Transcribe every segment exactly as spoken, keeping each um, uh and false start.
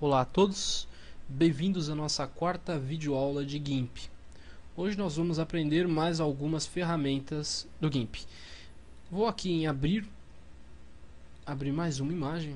Olá a todos, bem-vindos à nossa quarta videoaula de GIMP. Hoje nós vamos aprender mais algumas ferramentas do GIMP. Vou aqui em abrir, abrir mais uma imagem.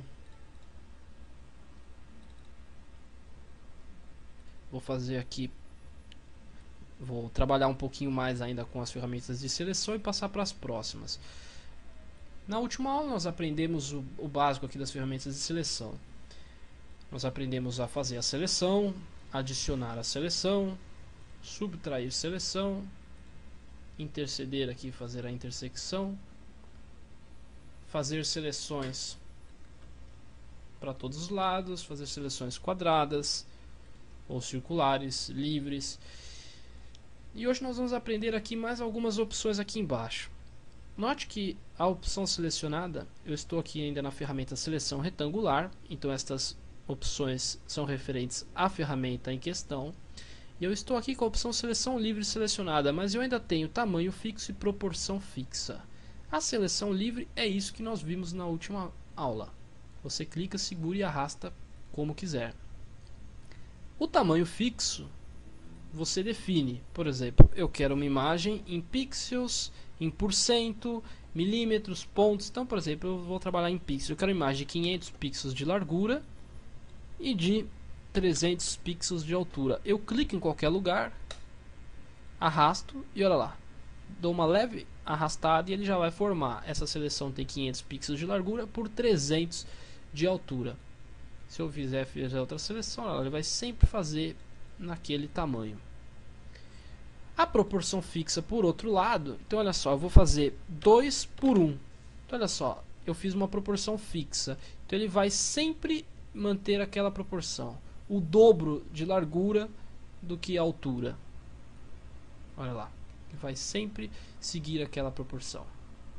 Vou fazer aqui, vou trabalhar um pouquinho mais ainda com as ferramentas de seleção e passar para as próximas. Na última aula nós aprendemos o, o básico aqui das ferramentas de seleção. Nós aprendemos a fazer a seleção, adicionar a seleção, subtrair seleção, interceder aqui, fazer a intersecção, fazer seleções para todos os lados, fazer seleções quadradas ou circulares, livres. E hoje nós vamos aprender aqui mais algumas opções aqui embaixo. Note que a opção selecionada, eu estou aqui ainda na ferramenta seleção retangular, então estas opções são referentes à ferramenta em questão. E eu estou aqui com a opção seleção livre selecionada, mas eu ainda tenho tamanho fixo e proporção fixa. A seleção livre é isso que nós vimos na última aula. Você clica, segura e arrasta como quiser. O tamanho fixo você define, por exemplo, eu quero uma imagem em pixels, em porcento, milímetros, pontos. Então, por exemplo, eu vou trabalhar em pixels. Eu quero uma imagem de quinhentos pixels de largura e de trezentos pixels de altura. Eu clico em qualquer lugar, arrasto e olha lá, dou uma leve arrastada e ele já vai formar. Essa seleção tem quinhentos pixels de largura por trezentos de altura. Se eu fizer, fizer outra seleção, ele vai sempre fazer naquele tamanho. A proporção fixa, por outro lado, então olha só, eu vou fazer dois por um. Então olha só, eu fiz uma proporção fixa. Então ele vai sempre manter aquela proporção, o dobro de largura do que a altura. Olha lá, ele vai sempre seguir aquela proporção.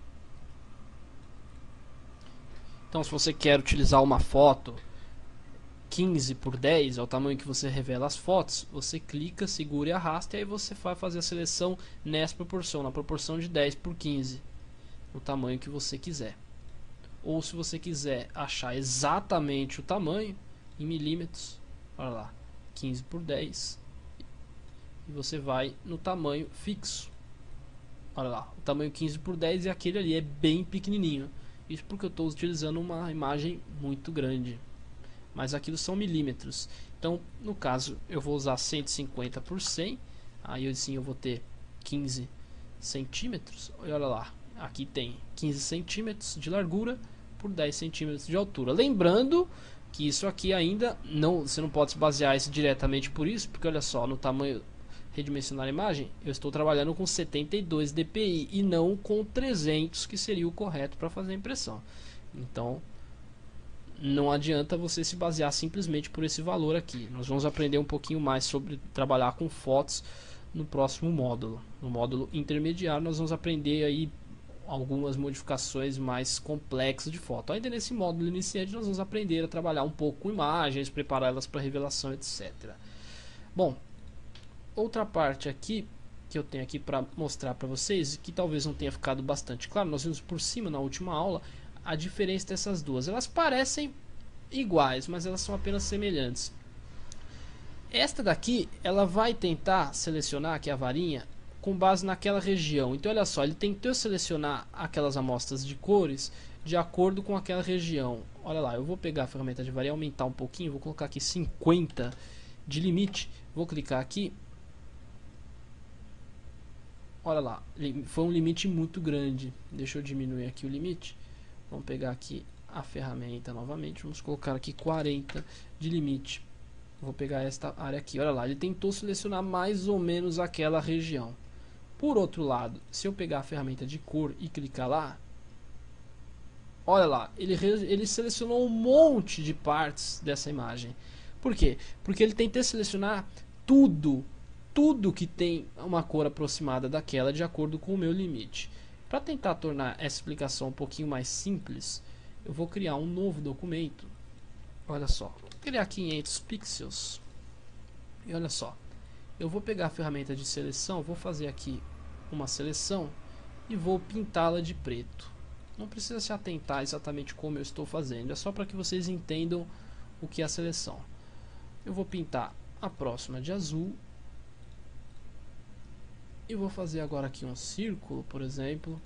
Então, se você quer utilizar uma foto quinze por dez, é o tamanho que você revela as fotos, você clica, segura e arrasta, e aí você vai fazer a seleção nessa proporção, na proporção de dez por quinze, o tamanho que você quiser. Ou se você quiser achar exatamente o tamanho em milímetros, olha lá, quinze por dez, e você vai no tamanho fixo. Olha lá, o tamanho quinze por dez e aquele ali é bem pequenininho. Isso porque eu estou utilizando uma imagem muito grande, mas aquilo são milímetros. Então, no caso, eu vou usar cento e cinquenta por cem, aí sim eu vou ter quinze centímetros. E olha lá, aqui tem quinze centímetros de largura por dez centímetros de altura. Lembrando que isso aqui ainda não, você não pode se basear isso diretamente por isso, porque olha só, no tamanho redimensionar a imagem, eu estou trabalhando com setenta e dois dpi e não com trezentos, que seria o correto para fazer a impressão. Então, não adianta você se basear simplesmente por esse valor aqui. Nós vamos aprender um pouquinho mais sobre trabalhar com fotos no próximo módulo. No módulo intermediário nós vamos aprender aí algumas modificações mais complexas de foto. Ainda nesse módulo iniciante nós vamos aprender a trabalhar um pouco com imagens, prepará-las para revelação, etcétera. Bom, outra parte aqui que eu tenho aqui para mostrar para vocês, que talvez não tenha ficado bastante claro, nós vimos por cima na última aula a diferença dessas duas. Elas parecem iguais, mas elas são apenas semelhantes. Esta daqui, ela vai tentar selecionar aqui a varinha com base naquela região. Então olha só, ele tentou selecionar aquelas amostras de cores de acordo com aquela região. Olha lá, eu vou pegar a ferramenta de varia, aumentar um pouquinho, vou colocar aqui cinquenta de limite, vou clicar aqui. Olha lá, foi um limite muito grande. Deixa eu diminuir aqui o limite. Vamos pegar aqui a ferramenta novamente, vamos colocar aqui quarenta de limite. Vou pegar esta área aqui, olha lá, ele tentou selecionar mais ou menos aquela região. Por outro lado, se eu pegar a ferramenta de cor e clicar lá, olha lá, ele, ele selecionou um monte de partes dessa imagem. Por quê? Porque ele tentou selecionar tudo, tudo que tem uma cor aproximada daquela de acordo com o meu limite. Para tentar tornar essa explicação um pouquinho mais simples, eu vou criar um novo documento. Olha só, vou criar quinhentos pixels. E olha só, eu vou pegar a ferramenta de seleção, vou fazer aqui uma seleção e vou pintá-la de preto. Não precisa se atentar exatamente como eu estou fazendo, é só para que vocês entendam o que é a seleção. Eu vou pintar a próxima de azul. E vou fazer agora aqui um círculo, por exemplo,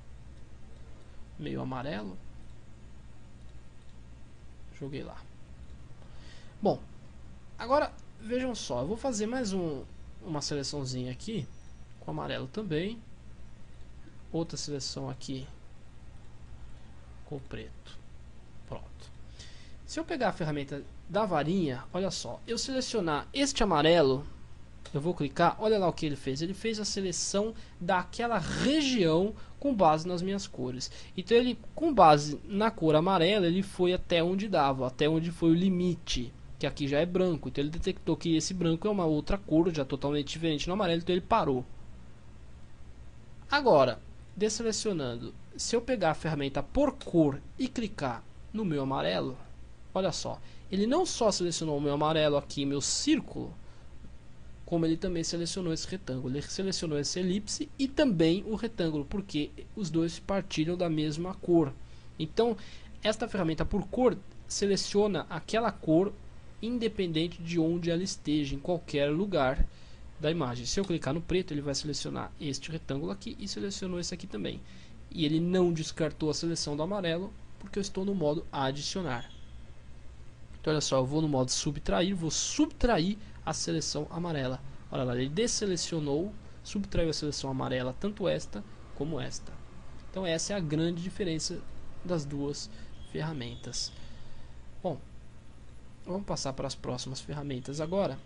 meio amarelo. Joguei lá. Bom, agora vejam só, eu vou fazer mais um, uma seleçãozinha aqui com amarelo também. Outra seleção aqui com preto. Pronto. Se eu pegar a ferramenta da varinha, olha só, eu selecionar este amarelo, eu vou clicar, olha lá o que ele fez. Ele fez a seleção daquela região com base nas minhas cores. Então ele, com base na cor amarela, ele foi até onde dava, até onde foi o limite, que aqui já é branco. Então ele detectou que esse branco é uma outra cor, já totalmente diferente no amarelo, então ele parou. Agora, desselecionando, se eu pegar a ferramenta por cor e clicar no meu amarelo, olha só, ele não só selecionou o meu amarelo aqui, meu círculo, como ele também selecionou esse retângulo. Ele selecionou esse elipse e também o retângulo, porque os dois partilham da mesma cor. Então, esta ferramenta por cor seleciona aquela cor independente de onde ela esteja, em qualquer lugar da imagem. Se eu clicar no preto, ele vai selecionar este retângulo aqui e selecionou esse aqui também. E ele não descartou a seleção do amarelo, porque eu estou no modo adicionar. Então olha só, eu vou no modo subtrair, vou subtrair a seleção amarela. Olha lá, ele desselecionou, subtraiu a seleção amarela, tanto esta como esta. Então essa é a grande diferença das duas ferramentas. Bom, vamos passar para as próximas ferramentas agora.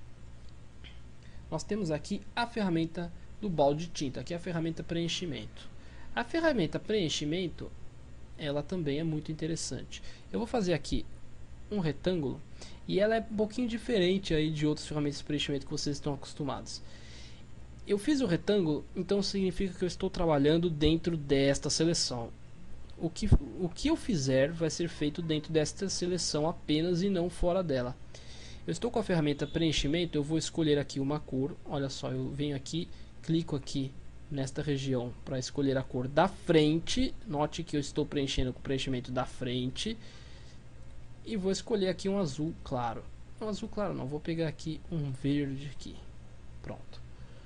Nós temos aqui a ferramenta do balde de tinta, aqui é a ferramenta preenchimento. A ferramenta preenchimento, ela também é muito interessante. Eu vou fazer aqui um retângulo e ela é um pouquinho diferente aí de outras ferramentas de preenchimento que vocês estão acostumados. Eu fiz o retângulo, então significa que eu estou trabalhando dentro desta seleção. O que, o que eu fizer vai ser feito dentro desta seleção apenas e não fora dela. Eu estou com a ferramenta preenchimento, eu vou escolher aqui uma cor. Olha só, eu venho aqui, clico aqui nesta região para escolher a cor da frente. Note que eu estou preenchendo com o preenchimento da frente. E vou escolher aqui um azul claro. Um azul claro não, vou pegar aqui um verde aqui. Pronto.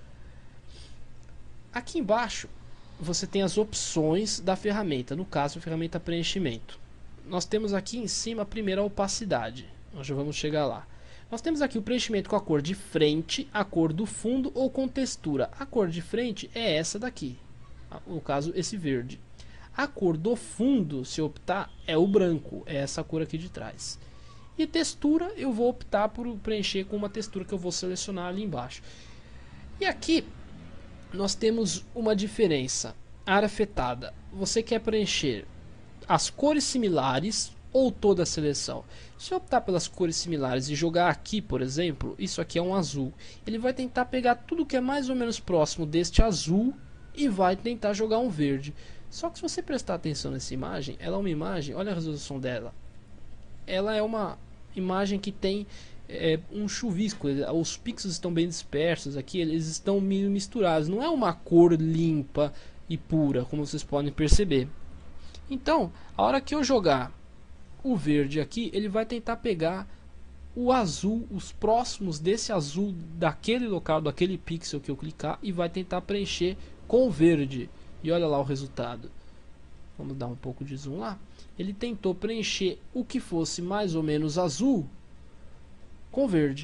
Aqui embaixo você tem as opções da ferramenta, no caso a ferramenta preenchimento. Nós temos aqui em cima a primeira opacidade, nós já vamos chegar lá. Nós temos aqui o preenchimento com a cor de frente, a cor do fundo ou com textura. A cor de frente é essa daqui, no caso esse verde. A cor do fundo, se eu optar, é o branco, é essa cor aqui de trás. E textura eu vou optar por preencher com uma textura que eu vou selecionar ali embaixo. E aqui nós temos uma diferença. Área afetada, você quer preencher as cores similares ou toda a seleção. Se eu optar pelas cores similares e jogar aqui, por exemplo, isso aqui é um azul, ele vai tentar pegar tudo que é mais ou menos próximo deste azul e vai tentar jogar um verde. Só que se você prestar atenção nessa imagem, ela é uma imagem, olha a resolução dela, ela é uma imagem que tem é, um chuvisco, os pixels estão bem dispersos aqui, eles estão misturados, não é uma cor limpa e pura, como vocês podem perceber. Então, a hora que eu jogar o verde aqui, ele vai tentar pegar o azul, os próximos desse azul daquele local, daquele pixel que eu clicar, e vai tentar preencher com o verde. E olha lá o resultado. Vamos dar um pouco de zoom lá. Ele tentou preencher o que fosse mais ou menos azul com verde.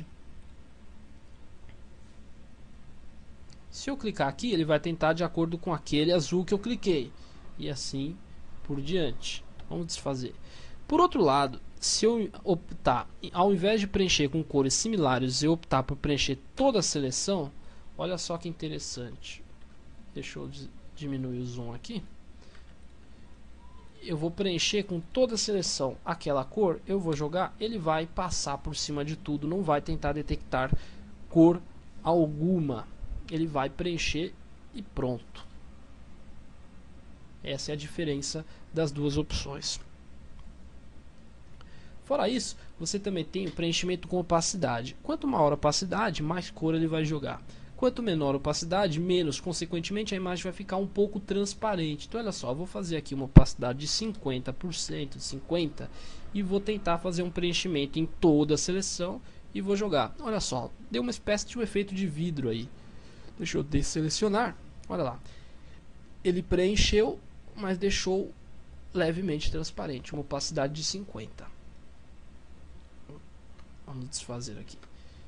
Se eu clicar aqui, ele vai tentar de acordo com aquele azul que eu cliquei. E assim por diante. Vamos desfazer. Por outro lado, se eu optar, ao invés de preencher com cores similares, eu optar por preencher toda a seleção, olha só que interessante. Deixa eu diminuir o zoom aqui. Eu vou preencher com toda a seleção aquela cor, eu vou jogar, ele vai passar por cima de tudo, não vai tentar detectar cor alguma. Ele vai preencher e pronto. Essa é a diferença das duas opções. Fora isso, você também tem o preenchimento com opacidade. Quanto maior a opacidade, mais cor ele vai jogar. Quanto menor a opacidade, menos. Consequentemente, a imagem vai ficar um pouco transparente. Então, olha só, eu vou fazer aqui uma opacidade de cinquenta por cento, cinquenta por cento, e vou tentar fazer um preenchimento em toda a seleção. e vou jogar. Olha só, deu uma espécie de um efeito de vidro aí. Deixa eu desselecionar. Olha lá. Ele preencheu, mas deixou levemente transparente, uma opacidade de cinquenta. Vamos desfazer aqui.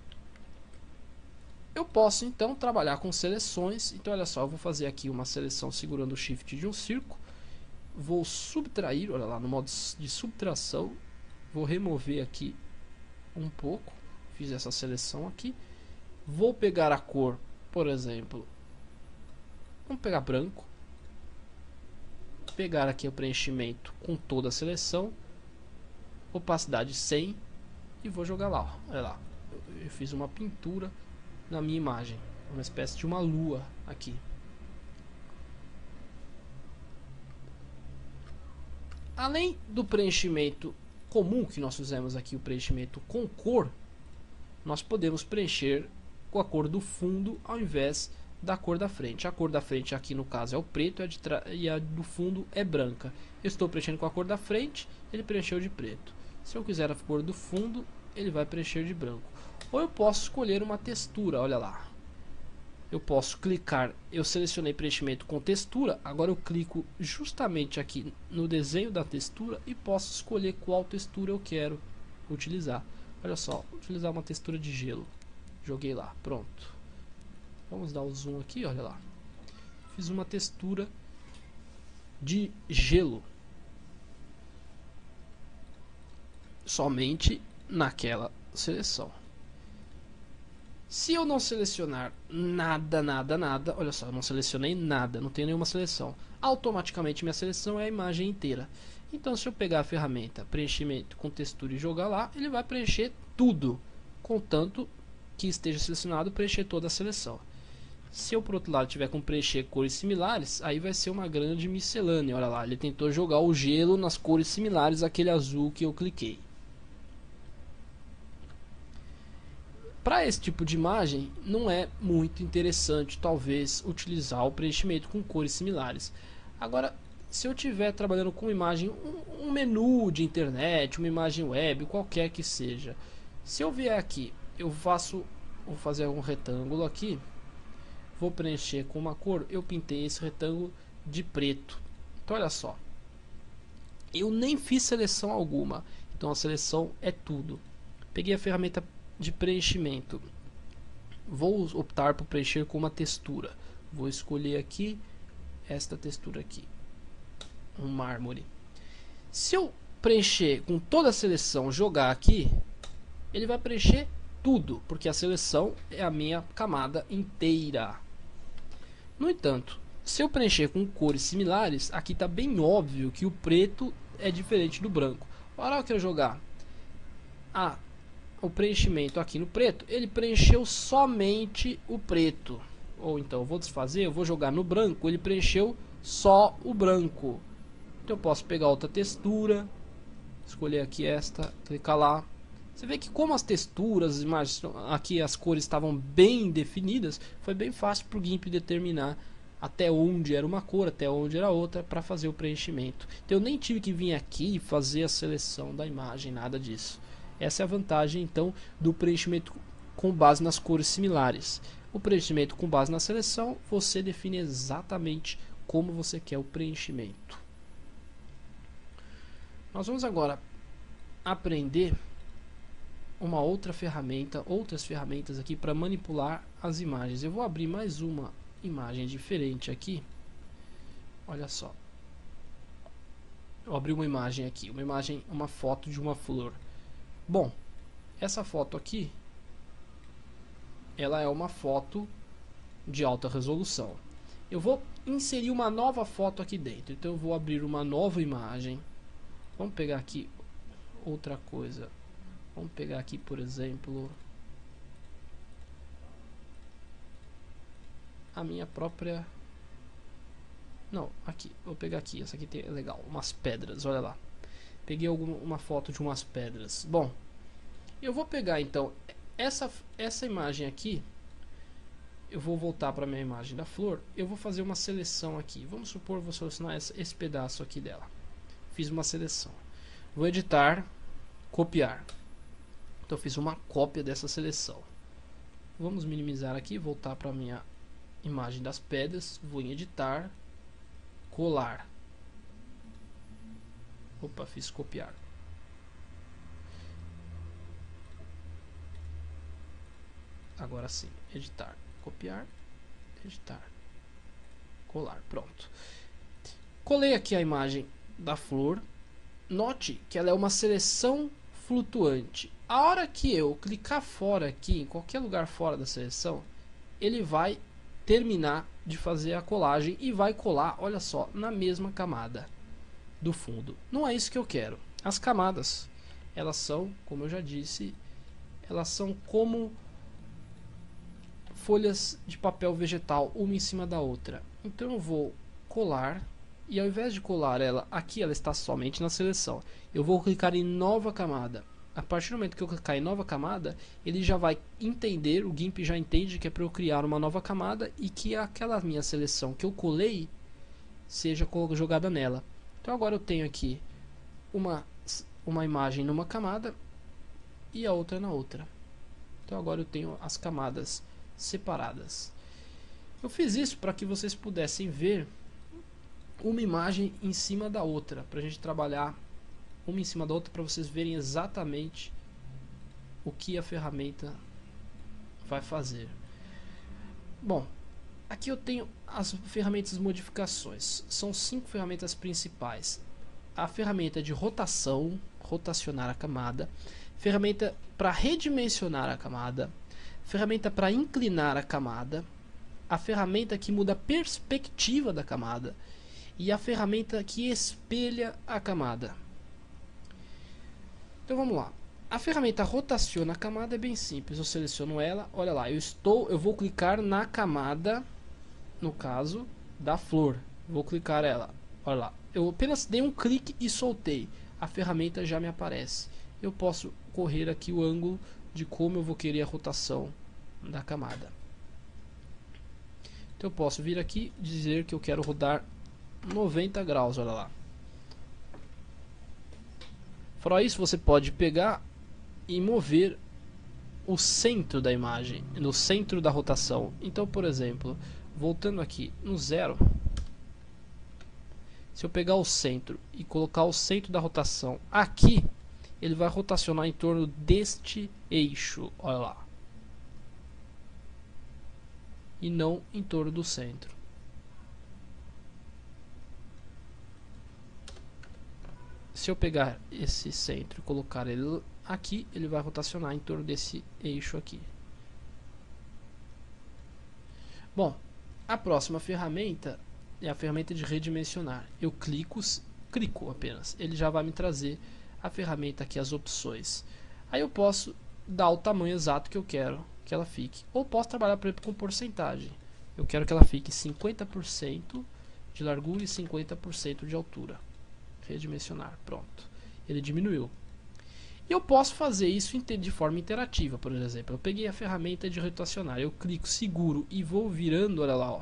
Eu posso então trabalhar com seleções. Então olha só, eu vou fazer aqui uma seleção segurando o shift de um círculo. Vou subtrair, olha lá, no modo de subtração. Vou remover aqui um pouco. Fiz essa seleção aqui. Vou pegar a cor, por exemplo, vamos pegar branco. Pegar aqui o preenchimento com toda a seleção, opacidade cem, e vou jogar lá, ó. Olha lá, eu, eu fiz uma pintura na minha imagem, uma espécie de uma lua aqui. Além do preenchimento comum que nós fizemos aqui, o preenchimento com cor, nós podemos preencher com a cor do fundo ao invés da cor da frente. A cor da frente aqui no caso é o preto, e a, de e a do fundo é branca. Eu estou preenchendo com a cor da frente, ele preencheu de preto. Se eu quiser a cor do fundo, ele vai preencher de branco. Ou eu posso escolher uma textura, olha lá. Eu posso clicar, eu selecionei preenchimento com textura, agora eu clico justamente aqui no desenho da textura e posso escolher qual textura eu quero utilizar. Olha só, vou utilizar uma textura de gelo. Joguei lá, pronto. Vamos dar o zoom aqui, olha lá. Fiz uma textura de gelo. Somente naquela seleção. Se eu não selecionar nada, nada, nada, olha só, eu não selecionei nada, não tenho nenhuma seleção. Automaticamente minha seleção é a imagem inteira. Então se eu pegar a ferramenta preenchimento com textura e jogar lá, ele vai preencher tudo, contanto que esteja selecionado, preencher toda a seleção. Se eu por outro lado tiver com preencher cores similares, aí vai ser uma grande miscelânea. Olha lá, ele tentou jogar o gelo nas cores similares àquele azul que eu cliquei. Para esse tipo de imagem, não é muito interessante, talvez, utilizar o preenchimento com cores similares. Agora, se eu estiver trabalhando com uma imagem, um, um menu de internet, uma imagem web, qualquer que seja, se eu vier aqui, eu faço, vou fazer um retângulo aqui, vou preencher com uma cor, eu pintei esse retângulo de preto. Então, olha só, eu nem fiz seleção alguma, então a seleção é tudo. Peguei a ferramenta de preenchimento, vou optar por preencher com uma textura, vou escolher aqui esta textura aqui, um mármore. Se eu preencher com toda a seleção, jogar aqui, ele vai preencher tudo, porque a seleção é a minha camada inteira. No entanto, se eu preencher com cores similares, aqui está bem óbvio que o preto é diferente do branco. Agora eu quero jogar a o preenchimento aqui no preto, ele preencheu somente o preto. Ou então eu vou desfazer, eu vou jogar no branco, ele preencheu só o branco. Então eu posso pegar outra textura, escolher aqui esta, clicar lá. Você vê que como as texturas, as imagens, aqui as cores estavam bem definidas, foi bem fácil para o GIMP determinar até onde era uma cor, até onde era outra, para fazer o preenchimento. Então eu nem tive que vir aqui e fazer a seleção da imagem, nada disso. Essa é a vantagem então do preenchimento com base nas cores similares. O preenchimento com base na seleção, você define exatamente como você quer o preenchimento. Nós vamos agora aprender uma outra ferramenta, outras ferramentas aqui para manipular as imagens. Eu vou abrir mais uma imagem diferente aqui. Olha só. Eu abri uma imagem aqui, uma imagem, uma foto de uma flor. Bom, essa foto aqui, ela é uma foto de alta resolução. Eu vou inserir uma nova foto aqui dentro. Então eu vou abrir uma nova imagem. Vamos pegar aqui outra coisa. Vamos pegar aqui, por exemplo, a minha própria... Não, aqui, vou pegar aqui, essa aqui tem, é legal, umas pedras, olha lá. Peguei alguma, uma foto de umas pedras. Bom, eu vou pegar então essa, essa imagem aqui. Eu vou voltar para a minha imagem da flor. Eu vou fazer uma seleção aqui. Vamos supor, vou selecionar esse, esse pedaço aqui dela. Fiz uma seleção. Vou editar, copiar. Então eu fiz uma cópia dessa seleção. Vamos minimizar aqui, voltar para a minha imagem das pedras, vou em editar, colar. Opa, fiz copiar. Agora sim, editar, copiar, editar, colar, pronto. Colei aqui a imagem da flor. Note que ela é uma seleção flutuante. A hora que eu clicar fora aqui, em qualquer lugar fora da seleção, ele vai terminar de fazer a colagem e vai colar, olha só, na mesma camada do fundo. Não é isso que eu quero. As camadas, elas são, como eu já disse, elas são como folhas de papel vegetal, uma em cima da outra. Então eu vou colar, e ao invés de colar ela aqui, ela está somente na seleção. Eu vou clicar em nova camada. A partir do momento que eu clicar em nova camada, ele já vai entender, o GIMP já entende que é para eu criar uma nova camada e que aquela minha seleção que eu colei seja jogada nela. Então agora eu tenho aqui uma, uma imagem numa camada e a outra na outra. Então agora eu tenho as camadas separadas. Eu fiz isso para que vocês pudessem ver uma imagem em cima da outra, para a gente trabalhar uma em cima da outra, para vocês verem exatamente o que a ferramenta vai fazer. Bom, aqui eu tenho as ferramentas de modificações. São cinco ferramentas principais. A ferramenta de rotação, rotacionar a camada, ferramenta para redimensionar a camada, ferramenta para inclinar a camada, a ferramenta que muda a perspectiva da camada e a ferramenta que espelha a camada. Então vamos lá. A ferramenta rotaciona a camada é bem simples. Eu seleciono ela, olha lá, eu estou, eu vou clicar na camada, no caso da flor. Vou clicar ela, olha lá. Eu apenas dei um clique e soltei. A ferramenta já me aparece. Eu posso correr aqui o ângulo de como eu vou querer a rotação da camada. Então eu posso vir aqui e dizer que eu quero rodar noventa graus, olha lá. Fora isso, você pode pegar e mover o centro da imagem, no centro da rotação. Então, por exemplo, voltando aqui no zero, se eu pegar o centro e colocar o centro da rotação aqui, ele vai rotacionar em torno deste eixo, olha lá, e não em torno do centro. Se eu pegar esse centro e colocar ele aqui, ele vai rotacionar em torno desse eixo aqui. Bom, a próxima ferramenta é a ferramenta de redimensionar. Eu clico, clico apenas, ele já vai me trazer a ferramenta aqui, as opções. Aí eu posso dar o tamanho exato que eu quero que ela fique, ou posso trabalhar, por exemplo, com porcentagem. Eu quero que ela fique cinquenta por cento de largura e cinquenta por cento de altura. Redimensionar, pronto, ele diminuiu. E eu posso fazer isso de forma interativa. Por exemplo, eu peguei a ferramenta de rotacionar, eu clico, seguro e vou virando, olha lá, ó,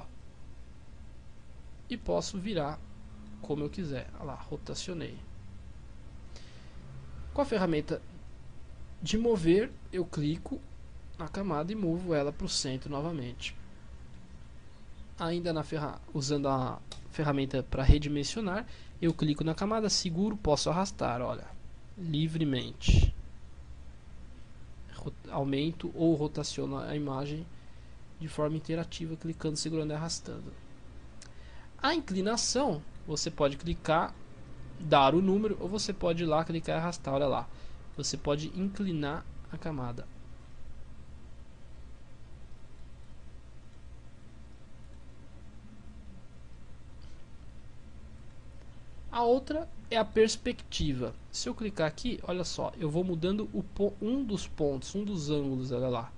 e posso virar como eu quiser. Olha lá, rotacionei. Com a ferramenta de mover, eu clico na camada e movo ela para o centro novamente. Ainda na ferra usando a ferramenta para redimensionar, eu clico na camada, seguro, posso arrastar, olha, livremente. Aumento ou rotaciono a imagem de forma interativa, clicando, segurando e arrastando. A inclinação, você pode clicar, dar o número, ou você pode ir lá, clicar e arrastar, olha lá. Você pode inclinar a camada. A outra é a perspectiva. Se eu clicar aqui, olha só, eu vou mudando o, um dos pontos, um dos ângulos, olha lá,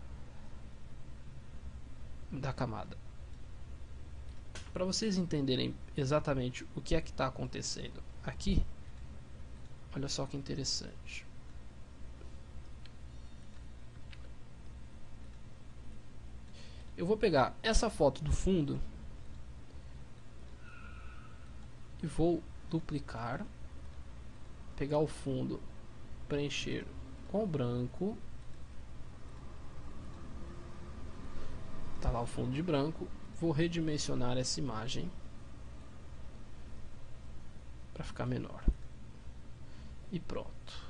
da camada. Para vocês entenderem exatamente o que é que está acontecendo aqui, olha só que interessante. Eu vou pegar essa foto do fundo e vou duplicar, pegar o fundo, preencher com o branco, Tá lá o fundo de branco. Vou redimensionar essa imagem para ficar menor. E pronto.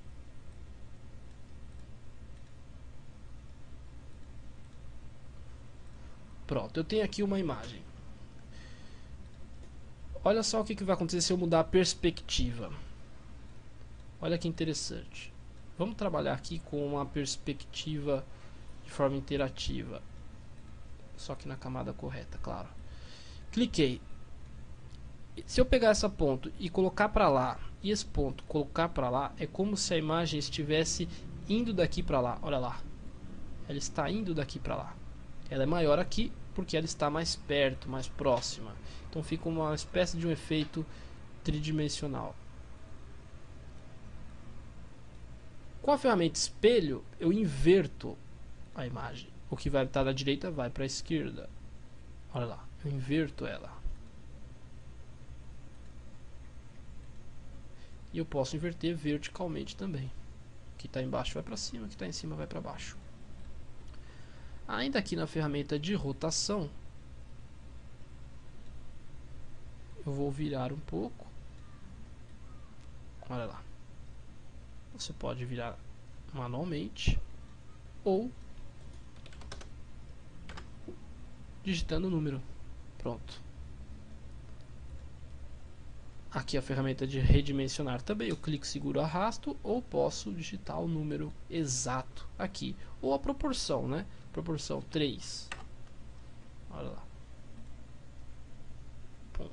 Pronto, eu tenho aqui uma imagem. Olha só o que, que vai acontecer se eu mudar a perspectiva. Olha que interessante. Vamos trabalhar aqui com uma perspectiva de forma interativa. Só que na camada correta, claro. Cliquei. Se eu pegar essa ponto e colocar para lá, e esse ponto colocar para lá, é como se a imagem estivesse indo daqui para lá. Olha lá. Ela está indo daqui para lá. Ela é maior aqui porque ela está mais perto, mais próxima. Então fica uma espécie de um efeito tridimensional. Com a ferramenta espelho, eu inverto a imagem. O que vai estar da direita vai para a esquerda. Olha lá, eu inverto ela. E eu posso inverter verticalmente também. O que está embaixo vai para cima, o que está em cima vai para baixo. Ainda aqui na ferramenta de rotação, eu vou virar um pouco. Olha lá. Você pode virar manualmente ou digitando o número. Pronto. Aqui a ferramenta de redimensionar também. Eu clico, seguro, arrasto, ou posso digitar o número exato aqui, ou a proporção, né? Proporção três. Olha lá. Bom.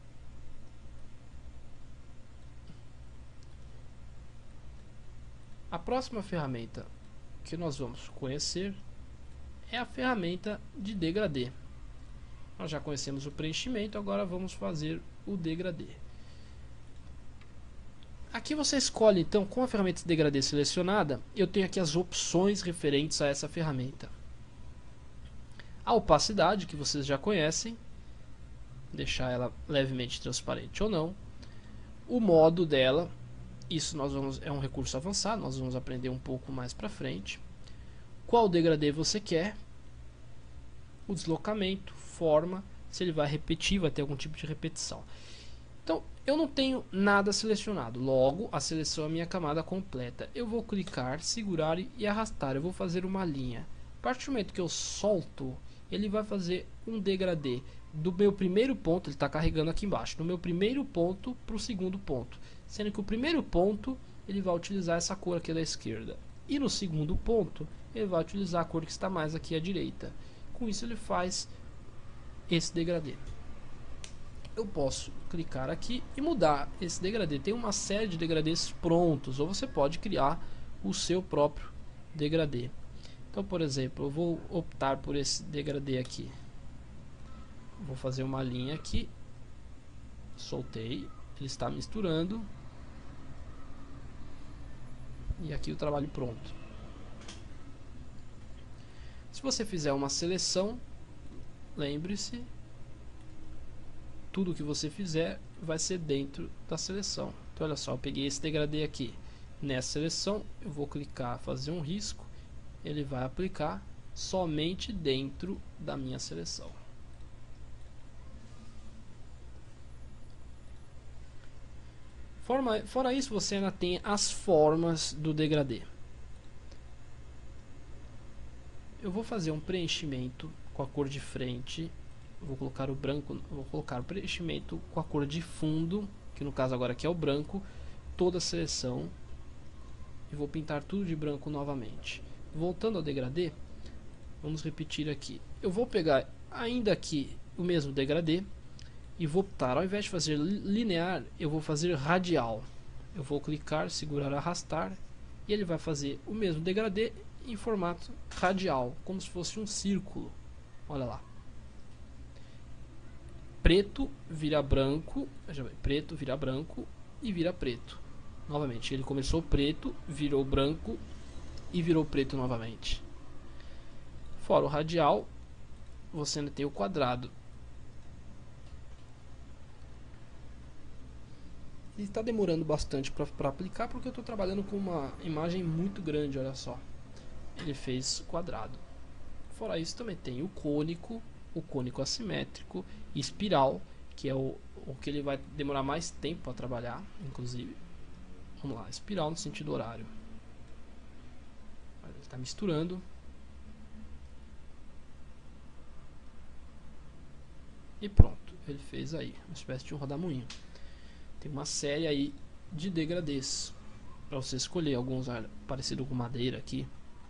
A próxima ferramenta que nós vamos conhecer é a ferramenta de degradê. Nós já conhecemos o preenchimento, agora vamos fazer o degradê. Aqui você escolhe, então, com a ferramenta de degradê selecionada, eu tenho aqui as opções referentes a essa ferramenta. A opacidade, que vocês já conhecem, deixar ela levemente transparente ou não. O modo dela, isso nós vamos, é um recurso avançado, nós vamos aprender um pouco mais para frente. Qual degradê você quer, o deslocamento, forma, se ele vai repetir, vai ter algum tipo de repetição. Então, eu não tenho nada selecionado, logo a seleção é a minha camada completa. Eu vou clicar, segurar e arrastar, eu vou fazer uma linha. A partir do momento que eu solto, ele vai fazer um degradê do meu primeiro ponto, ele está carregando aqui embaixo, do meu primeiro ponto para o segundo ponto. Sendo que o primeiro ponto, ele vai utilizar essa cor aqui da esquerda. E no segundo ponto, ele vai utilizar a cor que está mais aqui à direita. Com isso ele faz esse degradê. Eu posso clicar aqui e mudar esse degradê. Tem uma série de degradês prontos, ou você pode criar o seu próprio degradê. Então, por exemplo, eu vou optar por esse degradê aqui. Vou fazer uma linha aqui, soltei, ele está misturando, e aqui o trabalho pronto. Se você fizer uma seleção, lembre-se, tudo que você fizer vai ser dentro da seleção. Então olha só, eu peguei esse degradê aqui, nessa seleção eu vou clicar, fazer um risco, ele vai aplicar somente dentro da minha seleção. Forma, fora isso, você ainda tem as formas do degradê. Eu vou fazer um preenchimento com a cor de frente. Vou colocar o branco, vou colocar o preenchimento com a cor de fundo, que no caso agora aqui é o branco, toda a seleção, e vou pintar tudo de branco novamente. Voltando ao degradê, vamos repetir aqui. Eu vou pegar ainda aqui o mesmo degradê e vou optar, ao invés de fazer linear, eu vou fazer radial. Eu vou clicar, segurar, arrastar, e ele vai fazer o mesmo degradê em formato radial, como se fosse um círculo. Olha lá. Preto vira branco, veja bem, preto vira branco e vira preto. Novamente, ele começou preto, virou branco e virou preto novamente. Fora o radial, você ainda tem o quadrado. Ele está demorando bastante para aplicar porque eu estou trabalhando com uma imagem muito grande, olha só. Ele fez quadrado. Fora isso, também tem o cônico, o cônico assimétrico, espiral, que é o, o que ele vai demorar mais tempo para trabalhar, inclusive. Vamos lá, espiral no sentido horário. Ele está misturando. E pronto, ele fez aí uma espécie de um rodamuinho. Tem uma série aí de degradês para você escolher, alguns parecido com madeira aqui.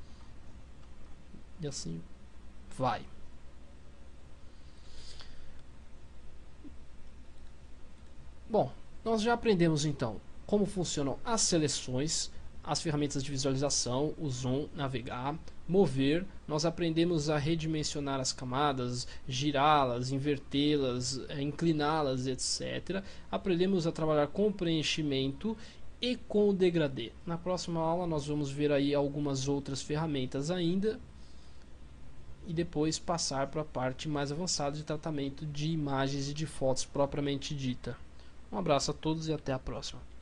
E assim vai. Bom, nós já aprendemos então como funcionam as seleções, as ferramentas de visualização, o zoom, navegar, mover. Nós aprendemos a redimensionar as camadas, girá-las, invertê-las, incliná-las, etcétera. Aprendemos a trabalhar com preenchimento e com o degradê. Na próxima aula nós vamos ver aí algumas outras ferramentas ainda e depois passar para a parte mais avançada de tratamento de imagens e de fotos propriamente dita. Um abraço a todos e até a próxima.